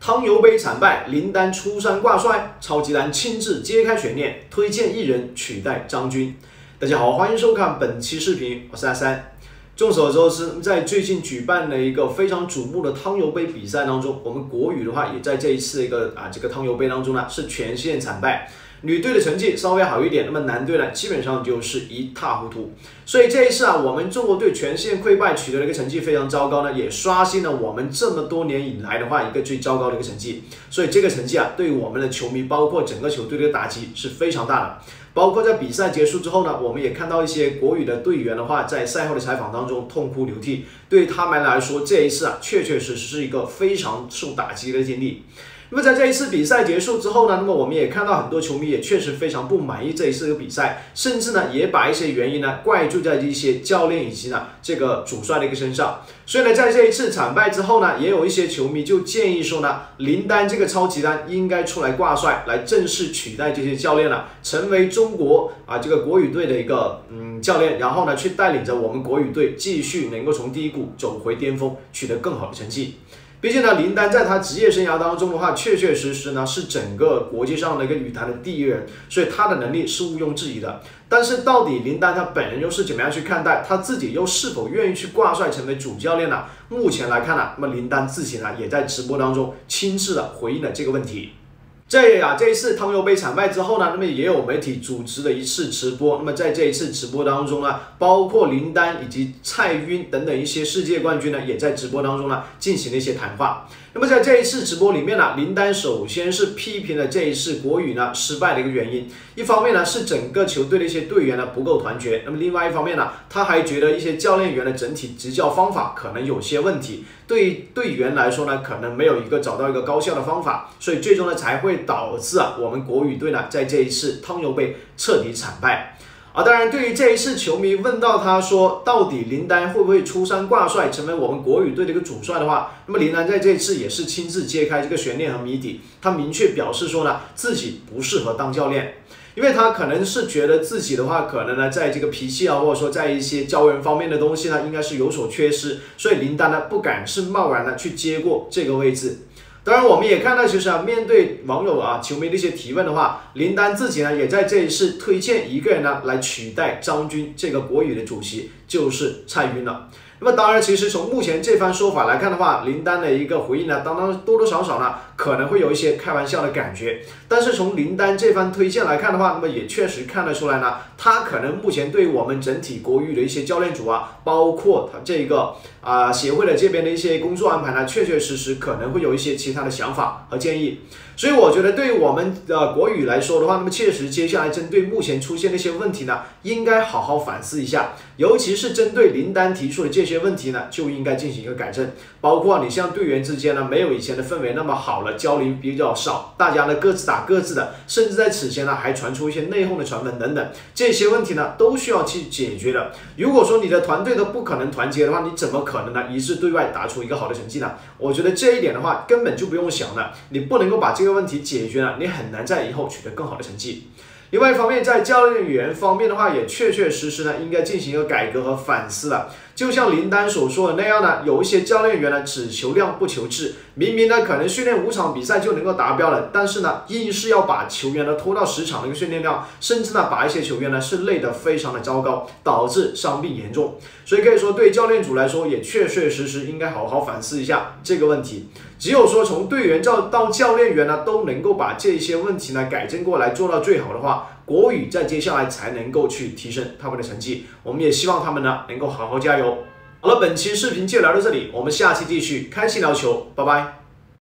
汤尤杯惨败，林丹出山挂帅，超级丹亲自揭开悬念，推荐一人取代张军。大家好，欢迎收看本期视频，我是阿三。众所周知，在最近举办的一个非常瞩目的汤尤杯比赛当中，我们国羽的话也在这一次这个汤尤杯当中呢是全线惨败。女队的成绩稍微好一点，那么男队呢基本上就是一塌糊涂。所以这一次我们中国队全线溃败，取得了一个成绩非常糟糕呢，也刷新了我们这么多年以来的话一个最糟糕的一个成绩。所以这个成绩对于我们的球迷，包括整个球队的打击是非常大的。包括在比赛结束之后呢，我们也看到一些国羽的队员的话，在赛后的采访当中痛哭流涕。对于他们来说，这一次确确实实是一个非常受打击的经历。那么在这一次比赛结束之后呢，那么我们也看到很多球迷也确实非常不满意这一次的比赛，甚至呢也把一些原因呢怪罪在一些教练以及呢这个主帅的一个身上。所以呢，在这一次惨败之后呢，也有一些球迷就建议说呢，林丹这个超级丹应该出来挂帅，来正式取代这些教练了，成为中国这个国羽队的一个教练，然后呢去带领着我们国羽队继续能够从低谷走回巅峰，取得更好的成绩。毕竟呢，林丹在他职业生涯当中的话，确确实实呢是整个国际上的一个羽坛的第一人，所以他的能力是毋庸置疑的。但是到底林丹他本人又是怎么样去看待，他自己又是否愿意去挂帅成为主教练呢？目前来看呢，那么林丹自己呢也在直播当中亲自的回应了这个问题。这一次汤尤杯惨败之后呢，那么也有媒体主持了一次直播。那么在这一次直播当中呢，包括林丹以及蔡赟等等一些世界冠军呢，也在直播当中呢进行了一些谈话。那么在这一次直播里面呢，林丹首先是批评了这一次国羽呢失败的一个原因。一方面呢是整个球队的一些队员呢不够团结，那么另外一方面呢，他还觉得一些教练员的整体执教方法可能有些问题，对于队员来说呢，可能没有找到一个高效的方法，所以最终呢才会导致我们国羽队呢在这一次汤尤杯彻底惨败。当然，对于这一次球迷问到他说，到底林丹会不会出山挂帅，成为我们国羽队的一个主帅的话，那么林丹在这一次也是亲自揭开这个悬念和谜底。他明确表示说呢，自己不适合当教练，因为他可能是觉得自己的话，可能呢在这个脾气或者说在一些教人方面的东西呢，应该是有所缺失，所以林丹呢不敢是贸然的去接过这个位置。当然，我们也看到，其实面对网友球迷的一些提问的话，林丹自己呢也在这一次推荐一个人呢来取代张军这个国羽的主席，就是蔡赟了。那么当然，其实从目前这番说法来看的话，林丹的一个回应呢，当然多多少少呢可能会有一些开玩笑的感觉。但是从林丹这番推荐来看的话，那么也确实看得出来呢，他可能目前对于我们整体国羽的一些教练组包括他这个协会的这边的一些工作安排呢，确确实实可能会有一些其他的想法和建议。所以我觉得对于我们国羽来说的话，那么确实接下来针对目前出现的一些问题呢，应该好好反思一下，尤其是针对林丹提出的这些问题呢，就应该进行一个改正。包括你像队员之间呢，没有以前的氛围那么好了，交流比较少，大家呢各自打各自的，甚至在此前呢还传出一些内讧的传闻等等，这些问题呢都需要去解决的。如果说你的团队都不可能团结的话，你怎么可能呢一致对外打出一个好的成绩呢？我觉得这一点的话根本就不用想了，你不能够把这个问题解决了，你很难在以后取得更好的成绩。另外一方面，在教练员方面的话，也确确实实呢应该进行一个改革和反思了。就像林丹所说的那样呢，有一些教练员呢只求量不求质，明明呢可能训练5场比赛就能够达标了，但是呢硬是要把球员呢拖到10场的一个训练量，甚至呢把一些球员呢是累得非常的糟糕，导致伤病严重。所以可以说，对教练组来说也确确实实应该好好反思一下这个问题。只有说从队员到教练员呢都能够把这些问题呢改正过来，做到最好的话，国羽在接下来才能够去提升他们的成绩。我们也希望他们呢能够好好加油。好了，本期视频就聊到这里，我们下期继续开心聊球，拜拜。